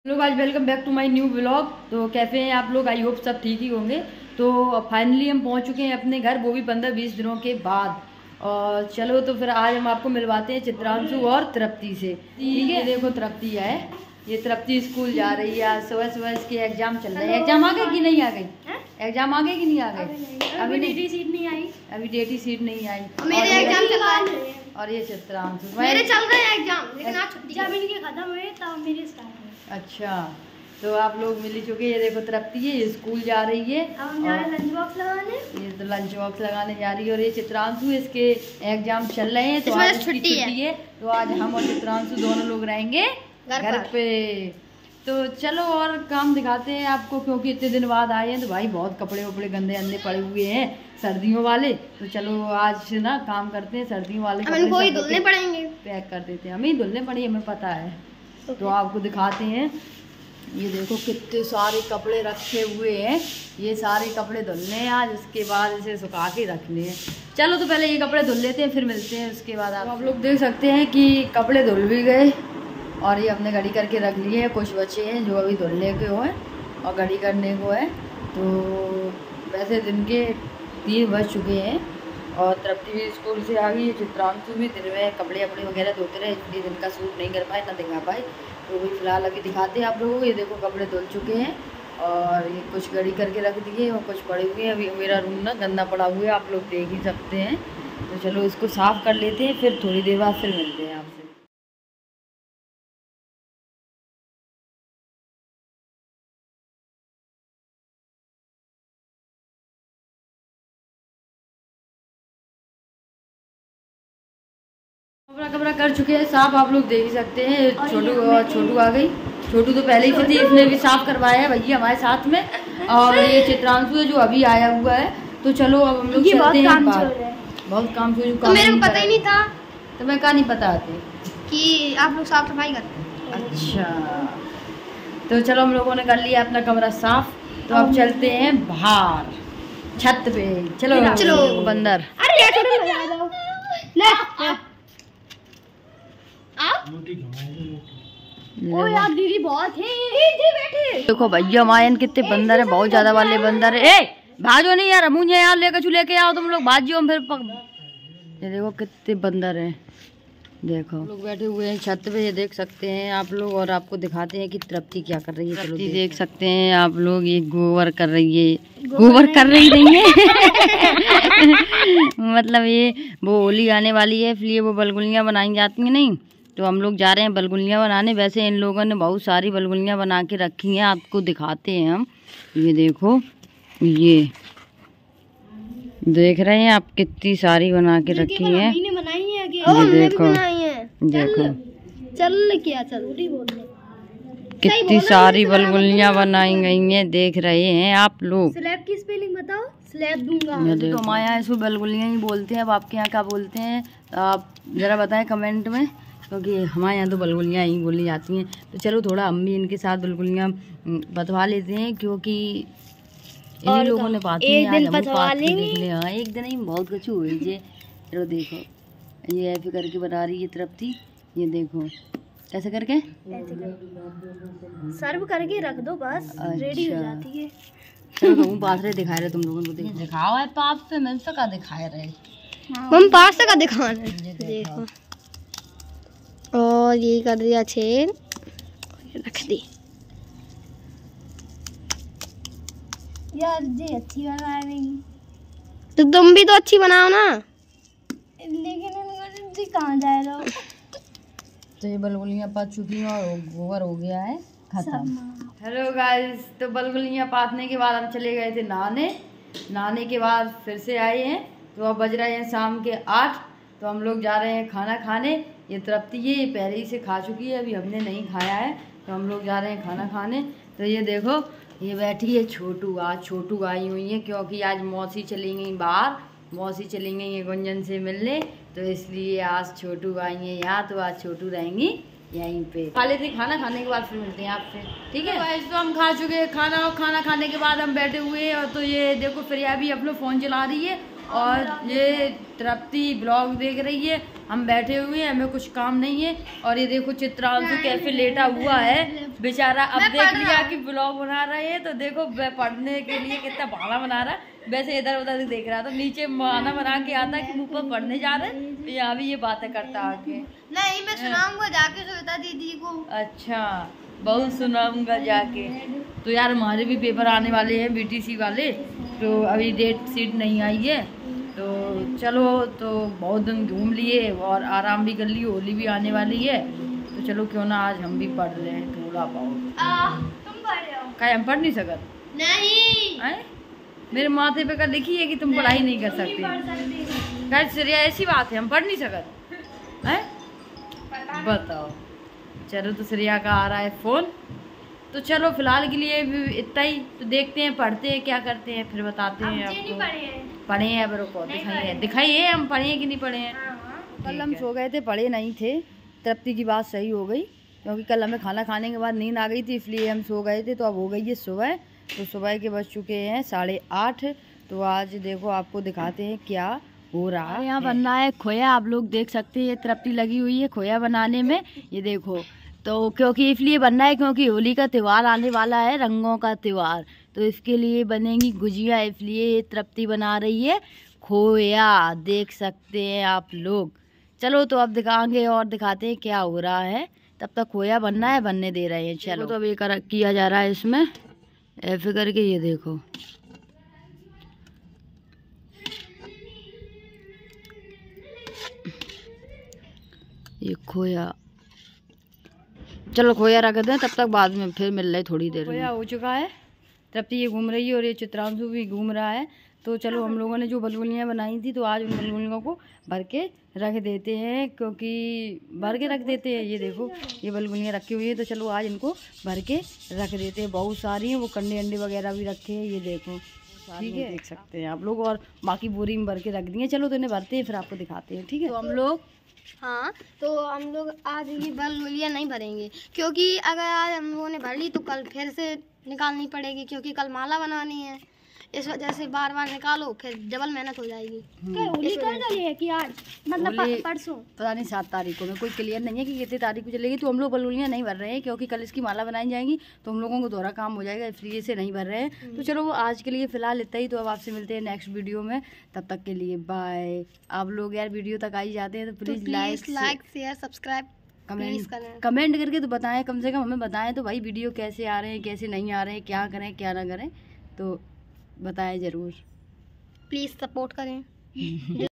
लोग आज welcome back to my new vlog. तो कैसे हैं आप लोग? आई होप सब ठीक ही होंगे। तो फाइनली हम पहुंच चुके हैं अपने घर, वो भी 15-20 दिनों के बाद। और चलो तो फिर आज हम आपको मिलवाते हैं चित्रांशु और तृप्ति से। ठीक है, देखो तृप्ति है, ये तृप्ति स्कूल जा रही है। आज सुबह सुबह इसके एग्जाम चल रहे हैं। एग्जाम आ गए कि नहीं आ गई? एग्जाम आ गए कि नहीं आ गए? अभी डेटी सीट नहीं आई। अभी डेटी सीट नहीं आई। मेरे एग्जाम चल रहा है और ये चित्रांशु मेरे चल रहे हैं एग्जाम, लेकिन आज छुट्टी के खत्म हुए तब मेरे स्टार्ट हुए। अच्छा, तो आप लोग मिल ही चुके। ये देखो तृप्ति है, ये स्कूल जा रही है। अब हम जा रहे हैं लंच बॉक्स लगाने। ये तो लंच बॉक्स लगाने जा रही है। और ये चित्रांशु, इसके एग्जाम चल रहे हैं तो आज छुट्टी है। तो आज हम और चित्रांशु दोनों लोग रहेंगे घर पे। तो चलो और काम दिखाते हैं आपको, क्योंकि इतने दिन बाद आए हैं तो भाई बहुत कपड़े वपड़े गंदे अंदे पड़े हुए हैं सर्दियों वाले। तो चलो आज ना काम करते हैं, सर्दियों वाले कपड़े धुलने पड़ेंगे, पैक कर देते हैं। हमें ही धुलने पड़े, हमें पता है। तो आपको दिखाते हैं। ये देखो कितने सारे कपड़े रखे हुए हैं। ये सारे कपड़े धुलने हैं आज, उसके बाद इसे सुखा के रखने हैं। चलो तो पहले ये कपड़े धुल लेते हैं, फिर मिलते हैं उसके बाद। आप लोग देख सकते हैं कि कपड़े धुल भी गए और ये अपने घड़ी करके रख लिए हैं। कुछ बचे हैं जो अभी धुलने के हो हैं और घड़ी करने को है। तो वैसे दिन के 3 बज चुके हैं और तृप्ति भी स्कूल से आ गई। चित्रांशु भी दिन में कपड़े वपड़े वगैरह धोते रहे, इसलिए दिन का शूट नहीं कर पाए, ना दिखा पाए। तो वही फिलहाल अभी दिखाते हैं आप लोगों को। ये देखो कपड़े धुल चुके हैं और ये कुछ घड़ी करके रख दिए और कुछ पड़े हुए हैं। अभी मेरा रूम ना गंदा पड़ा हुआ है, आप लोग देख ही सकते हैं। तो चलो इसको साफ़ कर लेते हैं, फिर थोड़ी देर बाद फिर मिलते हैं आपसे। कपड़ा कर चुके हैं साफ, आप लोग देख ही सकते हैं। छोटू आ गई। छोटू तो पहले ही थी, इसने भी साफ करवाया है भैया हमारे साथ में। और ये चित्रांशु है जो अभी आया हुआ है। तो चलो अब हम लोग चलते हैं बाहर। बहुत काम से तो मेरे को पता ही नहीं था। तो मैं कहा नहीं पता आते कि आप लोग साफ सफाई करते हैं। अच्छा, तो चलो हम लोगों ने कर लिया अपना कमरा साफ। तो अब चलते हैं बाहर छत पे। चलो चलो बंदर। ओ यार दीदी बहुत है। दीदी बैठे देखो भैया मायन कितने बंदर है, बहुत ज्यादा वाले बंदर है। ए भाजो नहीं यार, मुझे यहाँ लेके आओ तुम लोग, भाजियो फिर ये देखो कितने बंदर हैं। देखो लोग बैठे हुए हैं छत पे, ये देख सकते हैं आप लोग। और आपको दिखाते हैं कि तृप्ति क्या कर रही है। चलो देख सकते हैं आप लोग, ये गोबर कर रही है। गोबर कर रही नहीं है मतलब ये वो होली आने वाली है, इसलिए वो बलगुलियाँ बनाई जाती हैं। नहीं तो हम लोग जा रहे हैं बलगुलियाँ बनाने। वैसे इन लोगों ने बहुत सारी बलगुलियाँ बना के रखी हैं, आपको दिखाते हैं हम। ये देखो, ये देख रहे हैं आप कितनी सारी बना के रखी हैं। ये देखो देखो कितनी सारी बलगुलियाँ बनाई गई हैं, देख रहे हैं आप लोग। स्लैब की स्पेलिंग बताओ। स्लैब दूंगा। तो हमारे यहाँ इसको बलगुलियाँ ही बोलते हैं। अब आपके यहाँ क्या बोलते हैं आप ज़रा बताएं कमेंट में, क्योंकि हमारे यहाँ तो बलगुलियाँ ही बोली जाती हैं। तो चलो थोड़ा हम भी इनके साथ बलगुलियाँ बतवा लेते हैं, क्योंकि इन्हीं लोगों ने बात एक दिन बतवा लेंगे। हाँ एक दिन ही बहुत कुछ हुई है। चलो देखो, ये ऐसे करके बना रही है तृप्ति। ये देखो कैसे करके सर्व करके रख दो, बस रेडी हो जाती है। चलो तुम पास दिखा रहे, तुम लोगों को दिखाओ है पास से, मैं का दिखा रहे हम पास का दिखा रहे। देखो और ये कर दिया छेद, रख दी। यार जी अच्छी बना रही, तो तुम भी तो अच्छी बनाओ ना। लेकिन कहाँ जा रहा हो? तो ये बलगुलियाँ पक चुकी हैं और गोबर हो गया है खत्म। हेलो गाइस, तो बलगुलियाँ पातने के बाद हम चले गए थे नहाने के बाद फिर से आए हैं। तो अब बज रहे हैं शाम के 8। तो हम लोग जा रहे हैं खाना खाने। ये तृप्ति है, ये पहले ही से खा चुकी है, अभी हमने नहीं खाया है। तो हम लोग जा रहे हैं खाना खाने। तो ये देखो, ये बैठी है छोटू। आज छोटू आई हुई है, क्योंकि आज मौसी चली गई बाहर। मौसी चली गई है गुंजन से मिलने, तो इसलिए आज छोटू आई है यहाँ। तो आज छोटू रहेंगी यहीं पे। खा लेते खाना, खाने के बाद फिर मिलते हैं आपसे, ठीक है। वैसे तो हम खा चुके हैं खाना, और खाना खाने के बाद हम बैठे हुए हैं। और तो ये देखो फिर भी अपना फ़ोन चला रही है और ये तृप्ति ब्लॉग देख रही है। हम बैठे हुए हैं, हमें कुछ काम नहीं है। और ये देखो चित्रांशु कैफे लेटा हुआ है बेचारा। अब देख लिया कि ब्लॉग बना रहे हैं तो देखो पढ़ने के लिए कितना बहाना बना रहा है। वैसे इधर उधर देख रहा था, नीचे बहाना बना के आता कि मुँह पर पढ़ने जा रहे हैं, यहाँ भी ये बातें करता आके। नहीं मैं सुनाऊंगा जाके श्वेता दीदी को। अच्छा बहुत सुनाऊंगा जाके। तो यार हमारे भी पेपर आने वाले हैं बीटीसी वाले, तो अभी डेट शीट नहीं आई है। तो चलो तो बहुत दिन घूम लिए और आराम भी कर लिए, होली भी आने वाली है तो चलो क्यों ना आज हम भी पढ़ लें थोड़ा बहुत। तुम पढ़ रहे हो? क्या हम पढ़ नहीं सकते? नहीं आए? मेरे माथे पे का लिखी है कि तुम पढ़ाई नहीं कर सकते। क्या श्रेया ऐसी बात है, हम पढ़ नहीं सकते हैं? बताओ। चलो तो श्रेया का आ रहा है फोन, तो चलो फिलहाल के लिए भी इतना ही। तो देखते हैं पढ़ते हैं क्या करते हैं, फिर बताते हैं आपको। पढ़े हैं अब रुको दिखाइए हम पढ़े हैं कि नहीं पढ़े हैं। कल हम सो गए थे, पढ़े नहीं थे। तृप्ति की बात सही हो गई क्योंकि कल हमें खाना खाने के बाद नींद आ गई थी, इसलिए हम सो गए थे। तो अब हो गई है सुबह, तो सुबह के बज चुके हैं 8:30। तो आज देखो आपको दिखाते हैं क्या हो रहा है। यहाँ बनना है खोया, आप लोग देख सकते हैं तृप्ति लगी हुई है खोया बनाने में। ये देखो तो क्योंकि इसलिए बनना है क्योंकि होली का त्यौहार आने वाला है, रंगों का त्यौहार, तो इसके लिए बनेंगी गुजिया, इसलिए ये तृप्ति बना रही है खोया, देख सकते हैं आप लोग। चलो तो अब दिखाएंगे और दिखाते हैं क्या हो रहा है। तब तक खोया बनना है, बनने दे रहे हैं। चलो तो अब ये किया जा रहा है इसमें ऐसे करके। ये देखो ये खोया, चलो खोया रख दें, तब तक बाद में फिर मिल रहे थोड़ी देर। खोया हो चुका है, तृप्ति ये घूम रही है और ये चित्रांशु भी घूम रहा है। तो चलो हम लोगों ने जो बलगुलियाँ बनाई थी तो आज उन बलगुलियों को भर के रख देते हैं, क्योंकि भर के रख देते हैं। ये देखो ये बलगुलियाँ रखी हुई है, तो चलो आज इनको भर के रख देते हैं। बहुत सारी हैं, वो कंडे अंडे वगैरह भी रखे हैं। ये देखो ठीक है, देख सकते हैं आप लोग, और बाकी बोरी में भर के रख दिए। चलो तो इन्हें भरते हैं फिर आपको दिखाते हैं, ठीक है। तो हम लोग हम लोग आज ये बलगुलियाँ नहीं भरेंगे, क्योंकि अगर आज हम लोगों ने भर ली तो कल फिर से निकालनी पड़ेगी, क्योंकि कल माला बनानी है। इस वजह से बार बार निकालो, फिर डबल मेहनत हो जाएगी। होली कल चली है कि आज, मतलब परसों, पता नहीं 7 तारीख को, में कोई क्लियर नहीं है कि कितनी तारीख को चलेगी। तो हम लोग बलगुलियाँ नहीं भर रहे हैं क्योंकि कल इसकी माला बनाई जाएगी, तो हम लोगों को दोहरा काम हो जाएगा, इसलिए से नहीं भर रहे हैं। तो चलो आज के लिए फिलहाल इतना ही। तो अब आपसे मिलते हैं नेक्स्ट वीडियो में, तब तक के लिए बाय। आप लोग यार वीडियो तक आई जाते हैं तो please like share subscribe comment करके तो बताएं, कम से कम हमें बताएं तो भाई वीडियो कैसे आ रहे हैं, कैसे नहीं आ रहे हैं, क्या करें क्या ना करें, तो बताएं ज़रूर। प्लीज़ सपोर्ट करें।